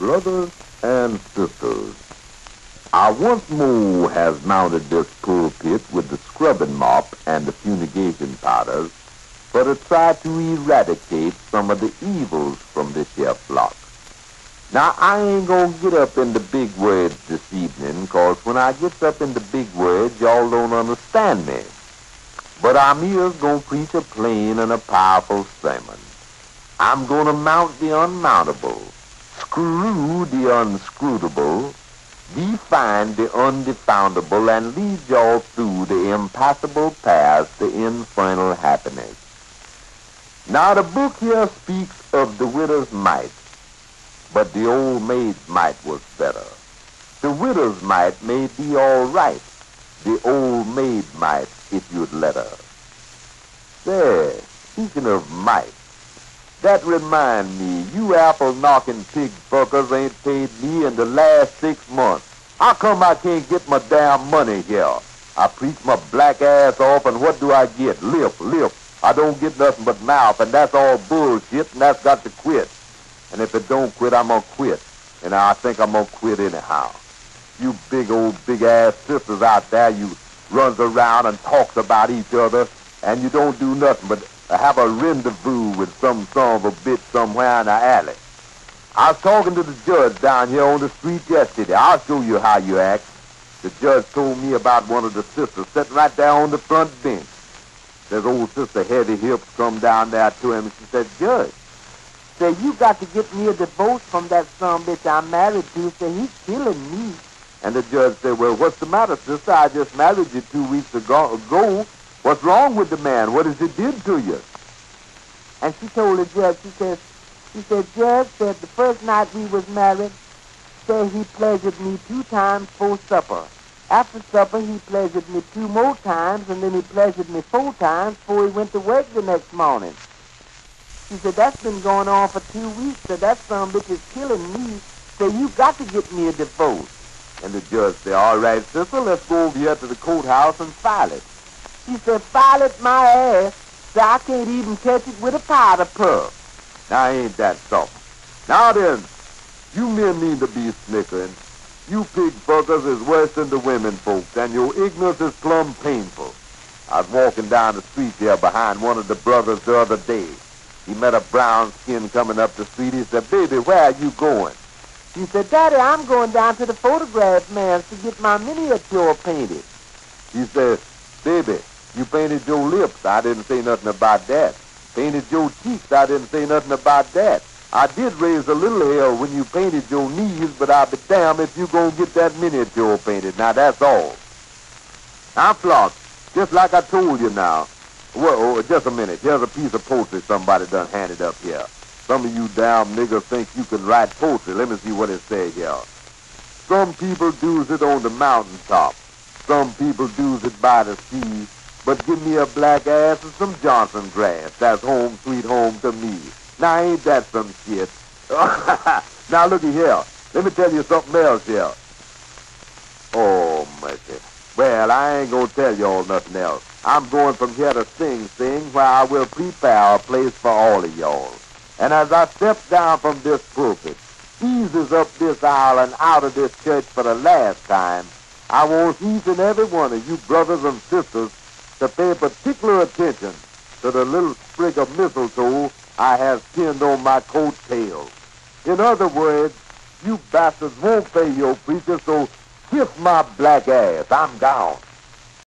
Brothers and sisters, I once more has mounted this pulpit with the scrubbing mop and the fumigation powders for to try to eradicate some of the evils from this here flock. Now, I ain't gonna get up in the big words this evening, 'cause when I gets up in the big words, y'all don't understand me. But I'm here gonna preach a plain and a powerful sermon. I'm gonna mount the unmountable, screw the unscrutable, define the undefoundable, and lead y'all through the impassable paths to infernal happiness. Now, the book here speaks of the widow's mite, but the old maid's mite was better. The widow's mite may be all right, the old maid might if you'd let her. Say, speaking of might, that remind me, you apple-knocking pig fuckers ain't paid me in the last 6 months. How come I can't get my damn money here? I preach my black ass off, and what do I get? Lip. I don't get nothing but mouth, and that's all bullshit, and that's got to quit. And if it don't quit, I'm gonna quit. And I think I'm gonna quit anyhow. You big ass sisters out there, you runs around and talks about each other, and you don't do nothing but have a rendezvous with some son of a bitch somewhere in the alley. I was talking to the judge down here on the street yesterday. I'll show you how you act. The judge told me about one of the sisters sitting right there on the front bench. There's old Sister Heavy Hips come down there to him, and she said, "Judge, say, you got to get me a divorce from that son bitch I'm married to. Say, he's killing me." And the judge said, "Well, what's the matter, sister? I just married you 2 weeks ago. What's wrong with the man? What has he did to you?" And she told the judge, she said, "Judge, said the first night we was married, said he pleasured me 2 times for supper. After supper, he pleasured me 2 more times, and then he pleasured me 4 times before he went to work the next morning." She said, "That's been going on for 2 weeks, so that son bitch is killing me. So you got to get me a divorce." And the judge said, "All right, sister, let's go over here to the courthouse and file it." She said, "File it my ass, so I can't even touch it with a powder puff." Now, ain't that something? Now then, you men need to be snickering. You pig fuckers is worse than the women folks, and your ignorance is plumb painful. I was walking down the street there behind one of the brothers the other day. He met a brown skin coming up the street. He said, "Baby, where are you going?" He said, "Daddy, I'm going down to the photograph man's to get my miniature painted." He said, "Baby, you painted your lips. I didn't say nothing about that. Painted your cheeks. I didn't say nothing about that. I did raise a little hair when you painted your knees, but I'll be damned if you gonna get that miniature painted. Now, that's all." Now, Flock, just like I told you now. Well, just a minute. Here's a piece of poetry somebody done handed up here. Some of you damn niggers think you can write poetry. Let me see what it says here. "Some people does it on the mountaintop. Some people does it by the sea. But give me a black ass and some Johnson grass. That's home sweet home to me." Now, ain't that some shit? Now, looky here. Let me tell you something else here. Oh, mercy. Well, I ain't gonna tell y'all nothing else. I'm going from here to Sing Sing, where I will prepare a place for all of y'all. And as I step down from this pulpit, eases up this aisle and out of this church for the last time, I want each and every one of you brothers and sisters to pay particular attention to the little sprig of mistletoe I have pinned on my coat tail. In other words, you bastards won't pay your preacher, so kiss my black ass. I'm gone.